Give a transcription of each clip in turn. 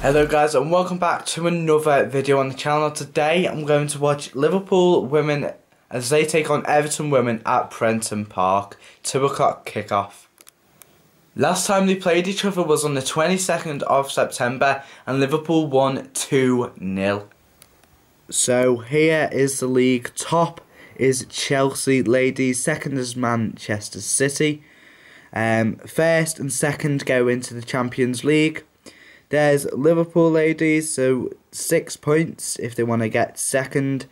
Hello guys, and welcome back to another video on the channel. Today I'm going to watch Liverpool women as they take on Everton women at Prenton Park. 2 o'clock kickoff. Last time they played each other was on the 22nd of September and Liverpool won 2-0. So here is the league. Top is Chelsea ladies, second is Manchester City. First and second go into the Champions League. There's Liverpool ladies, so 6 points if they want to get second.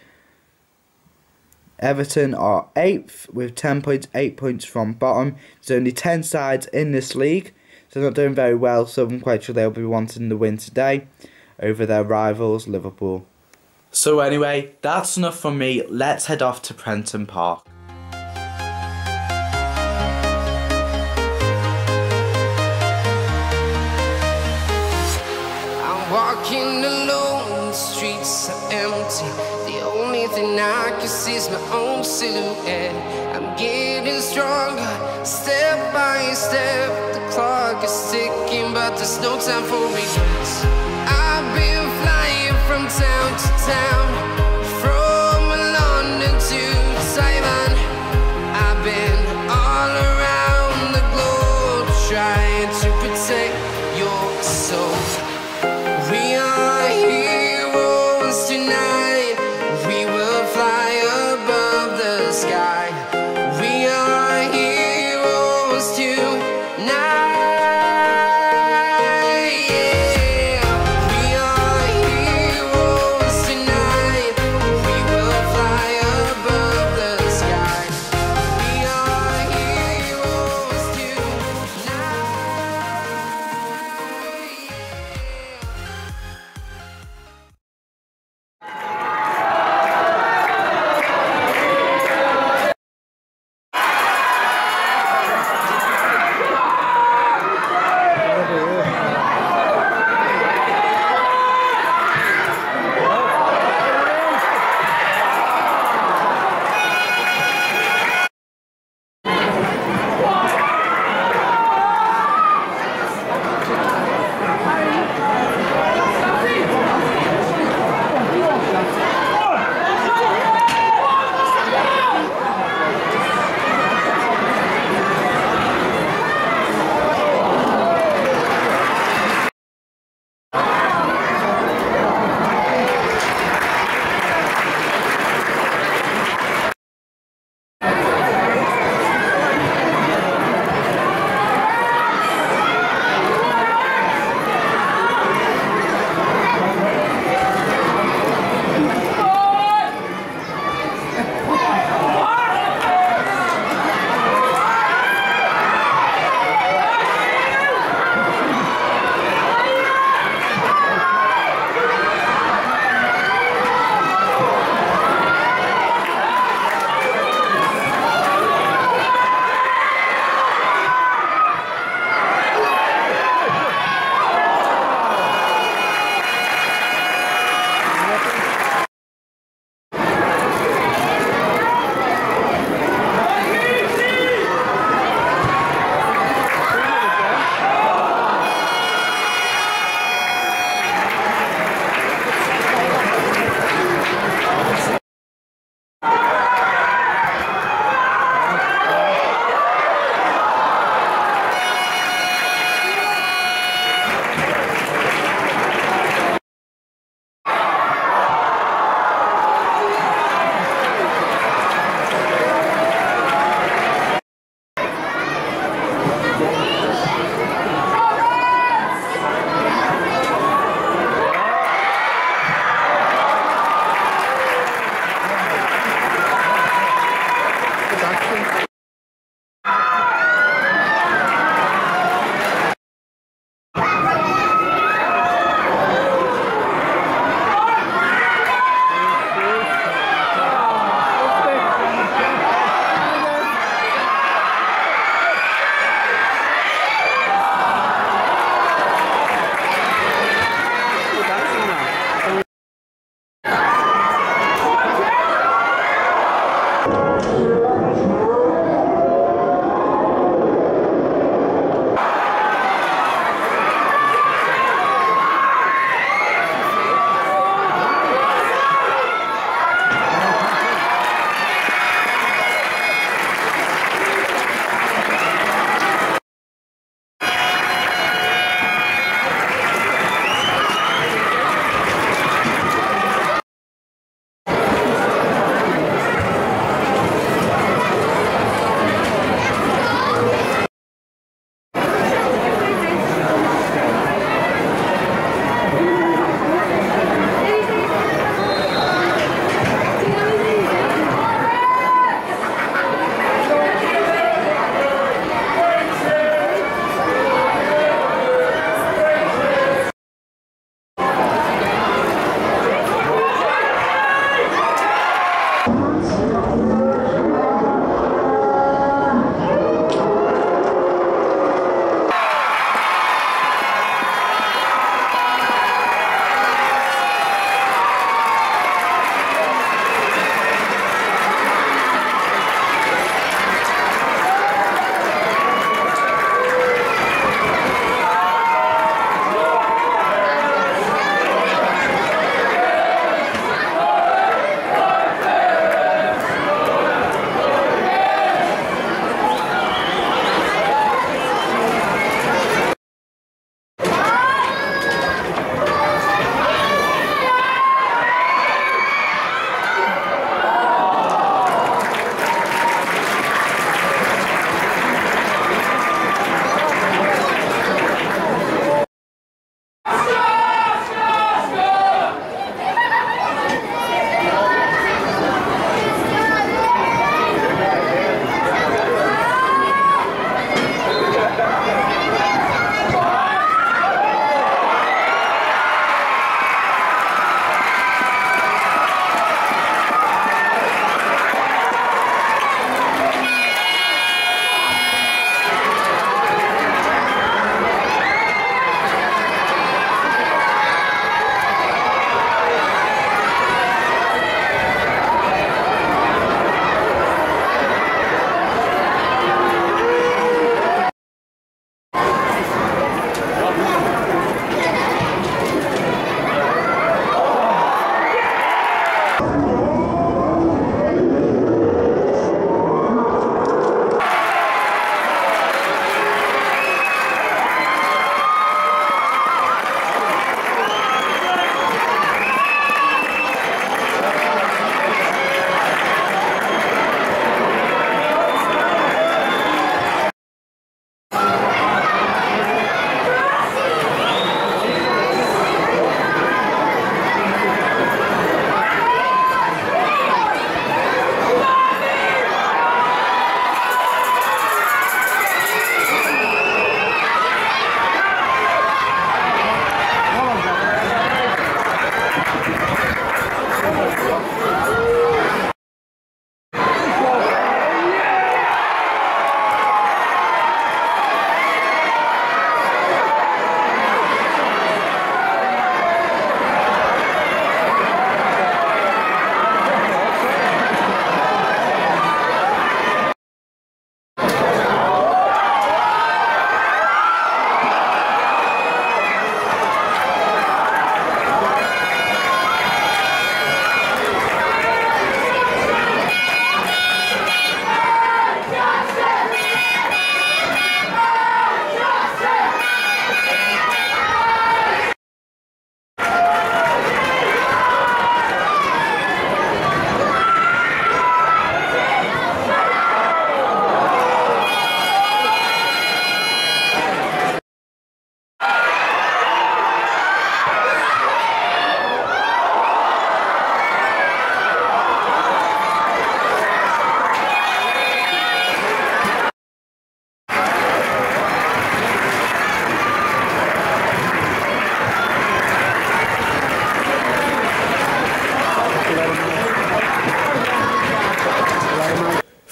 Everton are 8th with 10 points, 8 points from bottom. There's only 10 sides in this league, so they're not doing very well, so I'm quite sure they'll be wanting the win today over their rivals, Liverpool. So anyway, that's enough from me. Let's head off to Prenton Park. Walking alone, the streets are empty. The only thing I can see is my own silhouette. I'm getting stronger, step by step. The clock is ticking, but there's no time for regrets. I've been flying from town to town, from London to Taiwan. I've been all around the globe, trying to protect your soul. We are heroes tonight. We will fly above the sky. We are heroes tonight. Yeah. We are heroes tonight.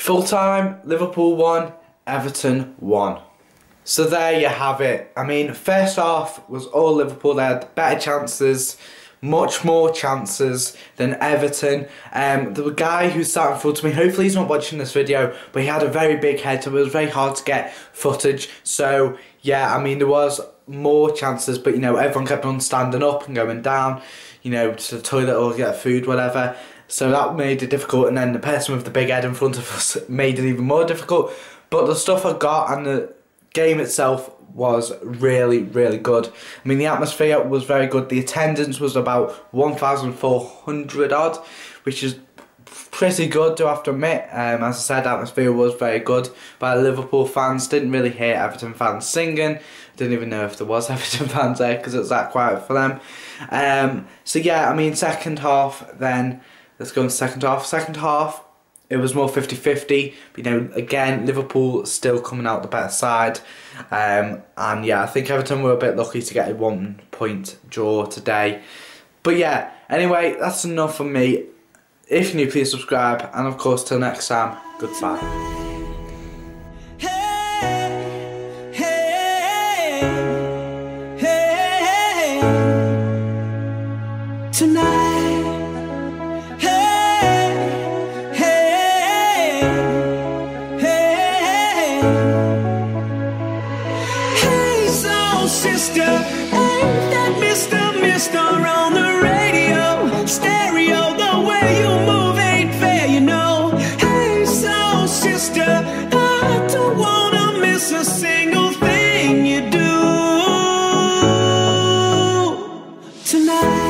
Full time, Liverpool won, Everton won. So there you have it. I mean, first half was all Liverpool. They had better chances, much more chances than Everton. The guy who sat in front of me, hopefully he's not watching this video, but he had a very big head, so it was very hard to get footage. So yeah, I mean, there was more chances, but you know, everyone kept on standing up and going down, you know, to the toilet or get food, whatever. So that made it difficult, and then the person with the big head in front of us made it even more difficult. But the stuff I got and the game itself was really, really good. I mean, the atmosphere was very good. The attendance was about 1,400 odd, which is pretty good, do I have to admit. As I said, the atmosphere was very good by Liverpool fans. Didn't really hear Everton fans singing. Didn't even know if there was Everton fans there because it was that quiet for them. So yeah, I mean, second half then. Let's go into second half. Second half, it was more 50-50. You know, again, Liverpool still coming out the better side. And yeah, I think Everton were a bit lucky to get a 1 point draw today. But yeah, anyway, that's enough from me. If you're new, please subscribe. And of course, till next time, goodbye. Sister, ain't that Mr. on the radio? Stereo, the way you move ain't fair, you know. Hey, soul sister, I don't wanna miss a single thing you do tonight.